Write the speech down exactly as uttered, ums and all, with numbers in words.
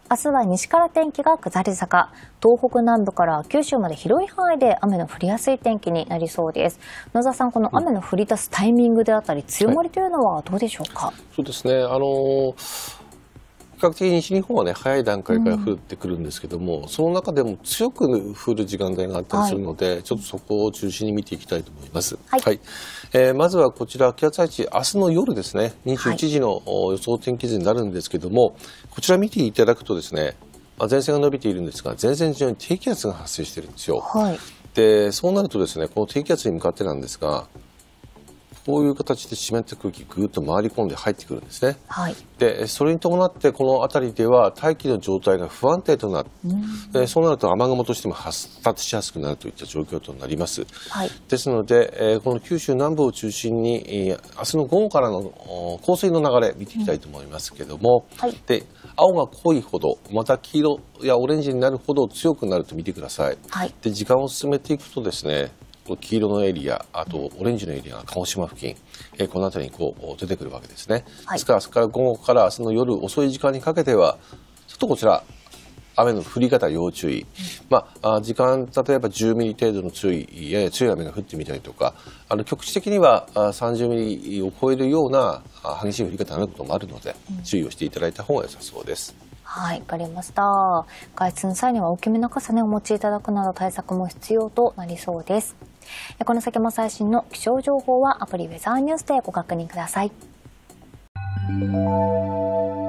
明日は西から天気が下り坂、東北南部から九州まで広い範囲で雨の降りやすい天気になりそうです。野澤さん、この雨の降り出すタイミングであったり強まりというのはどうでしょうか。はい、 そうですね、あのー比較的西日本はね早い段階から降ってくるんですけども、うん、その中でも強く降る時間帯があったりするので、はい、ちょっとそこを中心に見ていきたいと思います。はい、はい、えー、まずはこちら気圧配置、明日の夜ですね、にじゅういちじの予想天気図になるんですけども、こちら見ていただくとですね、まあ、前線が伸びているんですが、前線上に低気圧が発生しているんですよ。はい、でそうなるとですね、この低気圧に向かってなんですが、こういう形で湿った空気ぐーっと回り込んで入ってくるんですね。はい、でそれに伴ってこの辺りでは大気の状態が不安定となる、うん、そうなると雨雲としても発達しやすくなるといった状況となります。はい、ですのでこの九州南部を中心に明日の午後からの降水の流れ見ていきたいと思いますけども、うん、はい、で青が濃いほどまた黄色やオレンジになるほど強くなると見てください。はい、で時間を進めていくとですね、黄色のエリア、あとオレンジのエリアが鹿児島付近、えこの辺りにこう出てくるわけですね。はい、ですから明日から午後から明日の夜遅い時間にかけてはちょっとこちら雨の降り方要注意、うん、まあ時間例えばじゅうミリ程度の強いやや強い雨が降ってみたりとか、あの局地的にはさんじゅうミリを超えるような激しい降り方になることもあるので、うん、注意をしていただいた方が良さそうです。 はい、わかりました。外出の際には大きめの傘ねお持ちいただくなど対策も必要となりそうです。この先も最新の気象情報はアプリウェザーニュースでご確認ください。